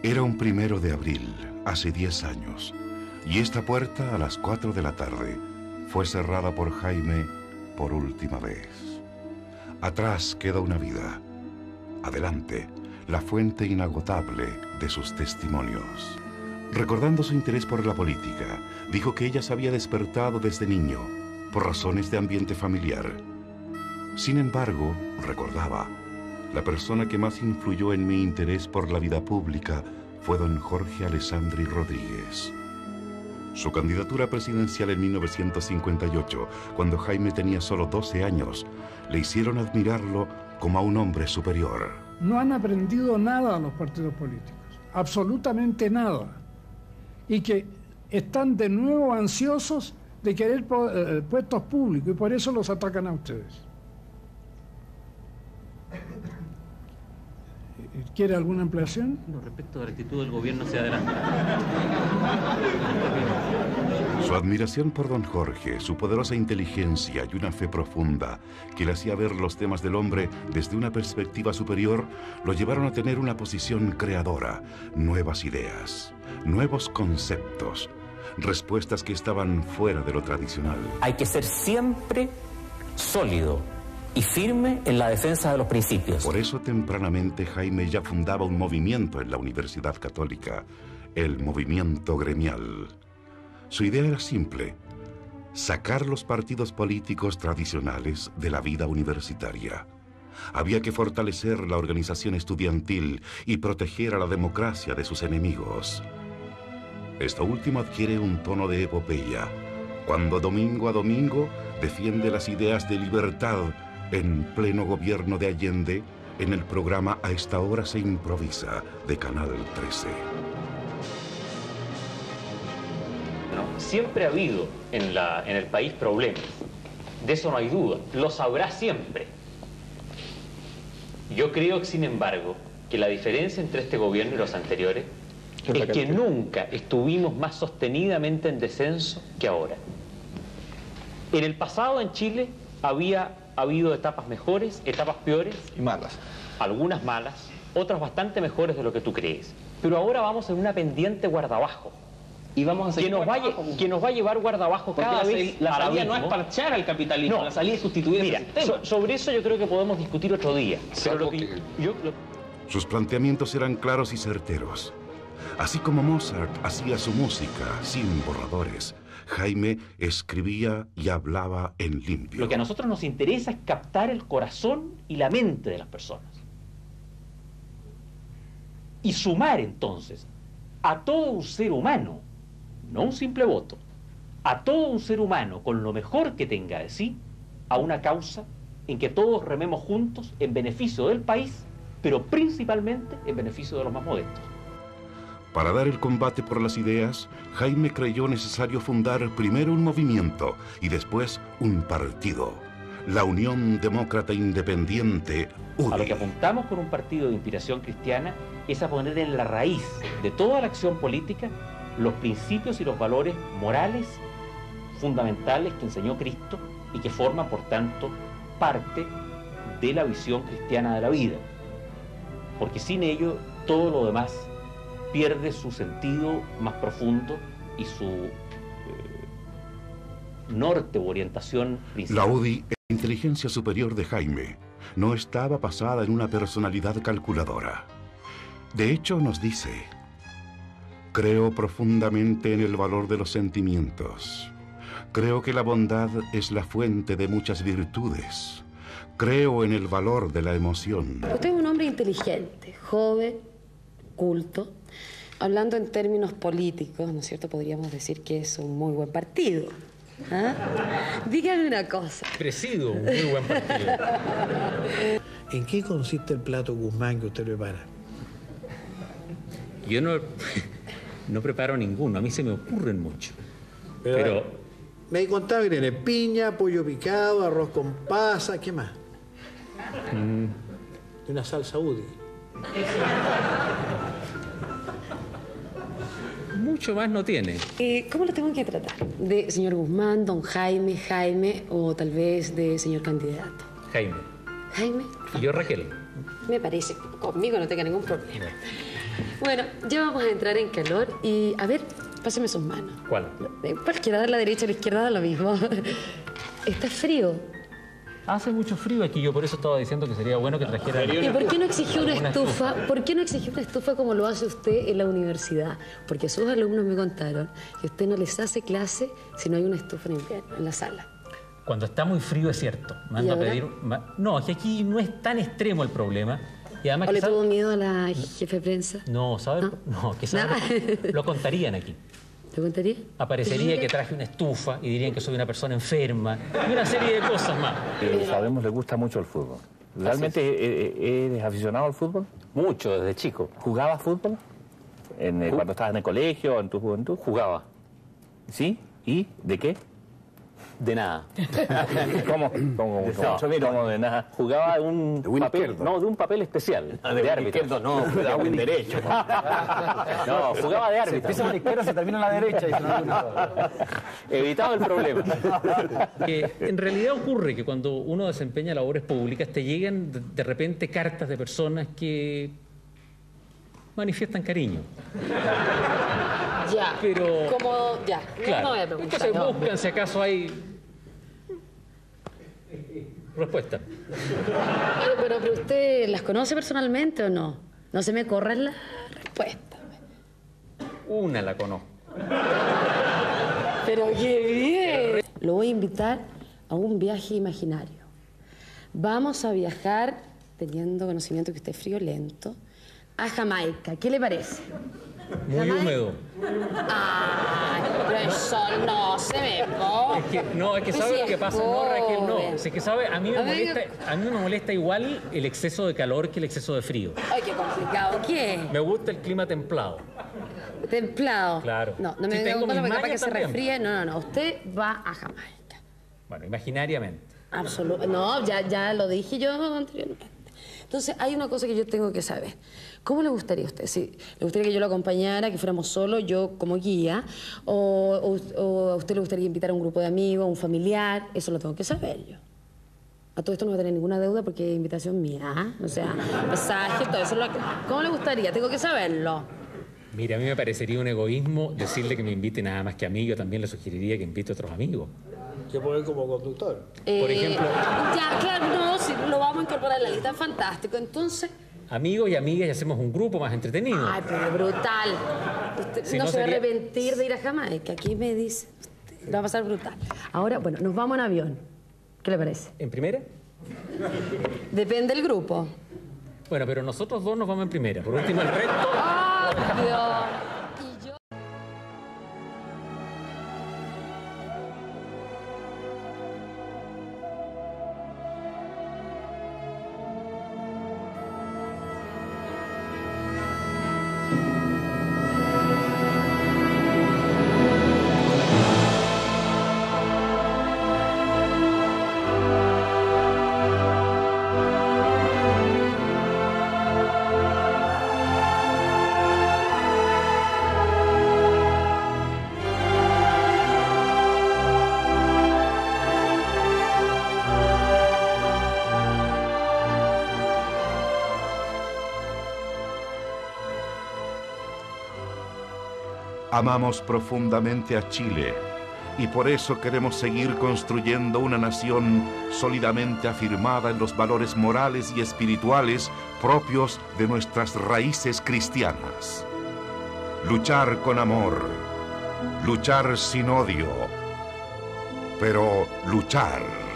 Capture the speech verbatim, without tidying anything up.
Era un primero de abril, hace diez años, y esta puerta a las cuatro de la tarde fue cerrada por Jaime por última vez. Atrás queda una vida. Adelante, la fuente inagotable de sus testimonios. Recordando su interés por la política, dijo que ella se había despertado desde niño, por razones de ambiente familiar. Sin embargo, recordaba, la persona que más influyó en mi interés por la vida pública fue don Jorge Alessandri Rodríguez. Su candidatura presidencial en mil novecientos cincuenta y ocho, cuando Jaime tenía solo doce años, le hicieron admirarlo como a un hombre superior. No han aprendido nada los partidos políticos, absolutamente nada, y que están de nuevo ansiosos de querer eh, puestos públicos, y por eso los atacan a ustedes. ¿Quiere alguna ampliación? No, respecto a la actitud del gobierno hacia adelante. Su admiración por don Jorge, su poderosa inteligencia y una fe profunda que le hacía ver los temas del hombre desde una perspectiva superior, lo llevaron a tener una posición creadora, nuevas ideas, nuevos conceptos, respuestas que estaban fuera de lo tradicional. Hay que ser siempre sólido y firme en la defensa de los principios. Por eso tempranamente Jaime ya fundaba un movimiento en la Universidad Católica, el movimiento gremial. Su idea era simple: sacar los partidos políticos tradicionales de la vida universitaria. Había que fortalecer la organización estudiantil y proteger a la democracia de sus enemigos. Esto último adquiere un tono de epopeya, cuando domingo a domingo defiende las ideas de libertad en pleno gobierno de Allende, en el programa A esta hora se improvisa, de Canal trece. No, siempre ha habido en, la, en el país problemas. De eso no hay duda. Los habrá siempre. Yo creo, sin embargo, que la diferencia entre este gobierno y los anteriores es que nunca estuvimos más sostenidamente en descenso que ahora. En el pasado en Chile había Ha habido etapas mejores, etapas peores. Y malas. Algunas malas, otras bastante mejores de lo que tú crees. Pero ahora vamos en una pendiente guardabajo. Y vamos a seguir que nos, va, que nos va a llevar guardabajo cada la vez. La salida no es parchar al capitalismo, no, la salida es sustituir mira, el sistema. So, sobre eso yo creo que podemos discutir otro día. Pero lo que yo, lo... Sus planteamientos eran claros y certeros. Así como Mozart hacía su música sin borradores, Jaime escribía y hablaba en limpio. Lo que a nosotros nos interesa es captar el corazón y la mente de las personas. Y sumar entonces a todo un ser humano, no un simple voto, a todo un ser humano con lo mejor que tenga de sí, a una causa en que todos rememos juntos en beneficio del país, pero principalmente en beneficio de los más modestos. Para dar el combate por las ideas, Jaime creyó necesario fundar primero un movimiento y después un partido, la Unión Demócrata Independiente, U D I. A lo que apuntamos con un partido de inspiración cristiana es a poner en la raíz de toda la acción política los principios y los valores morales fundamentales que enseñó Cristo y que forman, por tanto, parte de la visión cristiana de la vida. Porque sin ello, todo lo demás pierde su sentido más profundo y su eh, norte u orientación principal. La U D I, la inteligencia superior de Jaime, no estaba basada en una personalidad calculadora. De hecho, nos dice: creo profundamente en el valor de los sentimientos. Creo que la bondad es la fuente de muchas virtudes. Creo en el valor de la emoción. Usted es un hombre inteligente, joven, culto. Hablando en términos políticos, ¿no es cierto? Podríamos decir que es un muy buen partido. ¿Ah? Dígame una cosa. Presido un muy buen partido. ¿En qué consiste el plato Guzmán que usted prepara? Yo no, no preparo ninguno, a mí se me ocurren mucho. Pero, Pero me contaba que tiene piña, pollo picado, arroz con pasa, ¿qué más? Mm. Y una salsa U D I. Mucho más no tiene. Eh, ¿Cómo lo tengo que tratar? ¿De señor Guzmán, don Jaime, Jaime o tal vez de señor candidato? Jaime. Jaime. Y yo Raquel. Me parece, conmigo no tenga ningún problema. Bueno, ya vamos a entrar en calor y, a ver, páseme sus manos. ¿Cuál? Eh, Cualquiera, de la derecha o la izquierda, da lo mismo. Está frío. Hace mucho frío aquí, yo por eso estaba diciendo que sería bueno que trajera... ¿Y por qué no exigió una Una estufa? estufa. ¿Por qué no exigió una estufa como lo hace usted en la universidad? Porque sus alumnos me contaron que usted no les hace clase si no hay una estufa en invierno, en la sala. Cuando está muy frío es cierto. Mando ¿Y a ahora? pedir... ma- No, es que aquí no es tan extremo el problema. Y además ¿O que le sabe- tuvo miedo a la jefe de prensa? No, ¿sabes? ¿No? No, que sabe- Nada. Lo contarían aquí. ¿Te contaría? Aparecería que traje una estufa y dirían que soy una persona enferma y una serie de cosas más. Eh, sabemos, le gusta mucho el fútbol. ¿Realmente eh, eh, eres aficionado al fútbol? Mucho, desde chico. ¿Jugabas fútbol? En, eh, Ju- cuando estabas en el colegio, en tu juventud. Jugaba. ¿Sí? ¿Y de qué? De nada. ¿Cómo? ¿Cómo, No, cómo, mira, cómo de nada? Jugaba un De win papel, izquierdo. no, de un papel especial, Ah, de, de árbitro. izquierdo no, de win derecho. No, jugaba de árbitro. Empieza en la izquierda, se termina en la derecha. Y se no... Evitaba el problema. Que en realidad ocurre que cuando uno desempeña labores públicas te llegan de, de repente cartas de personas que manifiestan cariño. Ya. Pero- Como, ya. No, Claro. no voy a preguntar. Entonces no. buscan si acaso hay respuesta. Pero, pero, pero usted las conoce personalmente o no? No se me corran la respuesta. Una la conozco. Pero qué bien. Lo voy a invitar a un viaje imaginario. Vamos a viajar, teniendo conocimiento que usted es friolento, a Jamaica. ¿Qué le parece? Muy Jamaica. húmedo. Ay, pero el sol no se me pone. Es que, no, es que Pues sabe sí, lo que es pasa, no, joven. Raquel, no. Es que sabe, a mí me A ver, molesta, a mí me molesta igual el exceso de calor que el exceso de frío. Ay, qué complicado. ¿Qué? Me gusta el clima templado. Templado. Claro. No, no Sí, me tengo diga mis porque capaz que mañas se también. resfríe. No, no, no. Usted va a Jamaica. Bueno, imaginariamente. Absolutamente. No, ya, ya lo dije yo anteriormente. Entonces, hay una cosa que yo tengo que saber. ¿Cómo le gustaría a usted? Si le gustaría que yo lo acompañara, que fuéramos solos, yo como guía, o, o- o a usted le gustaría invitar a un grupo de amigos, a un familiar, eso lo tengo que saber yo. A todo esto no va a tener ninguna deuda porque es invitación mía, ¿ah? O sea, pasaje, todo eso. Lo... ¿Cómo le gustaría? Tengo que saberlo. Mira, a mí me parecería un egoísmo decirle que me invite nada más que a mí. Yo también le sugeriría que invite a otros amigos. Que poner como conductor. Por ejemplo- Ya, claro, no, si lo vamos a incorporar en la lista, fantástico. Entonces, Amigos y amigas y hacemos un grupo más entretenido. ay, pero brutal. Usted Si no, no se va sería- a arrepentir de ir a Jamaica. Aquí me dice, usted, le va a pasar brutal. Ahora, bueno, nos vamos en avión. ¿Qué le parece? ¿En primera? Depende del grupo. Bueno, pero nosotros dos nos vamos en primera. Por último, el resto... ¡Ah, Dios! Y yo... Amamos profundamente a Chile y por eso queremos seguir construyendo una nación sólidamente afirmada en los valores morales y espirituales propios de nuestras raíces cristianas. Luchar con amor, luchar sin odio, pero luchar.